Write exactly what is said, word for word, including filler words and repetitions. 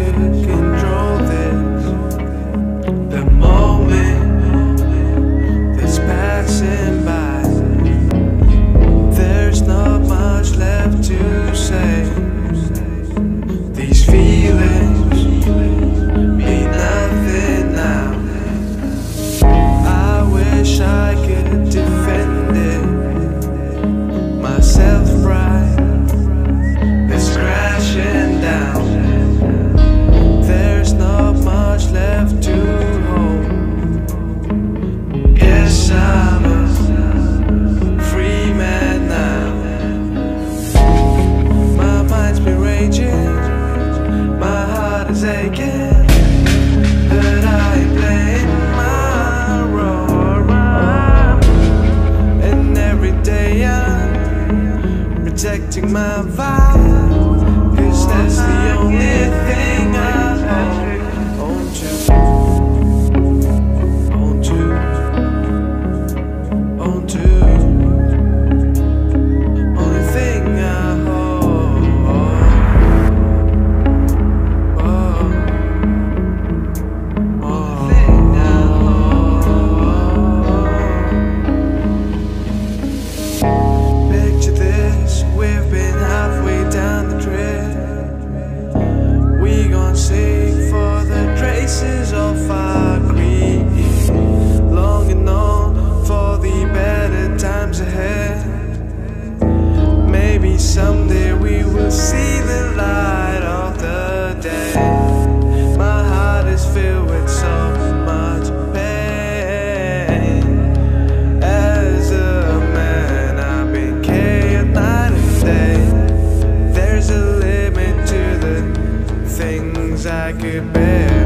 could control this. The moment that's passing by, there's not much left to say. These feelings mean nothing now. I wish I could defend it. My self-pride is crashing down. There's not much left to hold. Guess I'm a free man now. My mind's been raging, my heart is aching, but I ain't playing my role. And every day I'm protecting my vibe, 'cause that's the only thing I own to, own to, own to. Only thing I hold. Oh, only thing I hold. Picture this, we've been halfway down the trip. We gon' seek for the traces of our greed, longing on for the better times ahead. Maybe someday we will see the light of the day. My heart is filled with so much pain. As a man, I've been carried night and day. There's a limit to the things I could bear.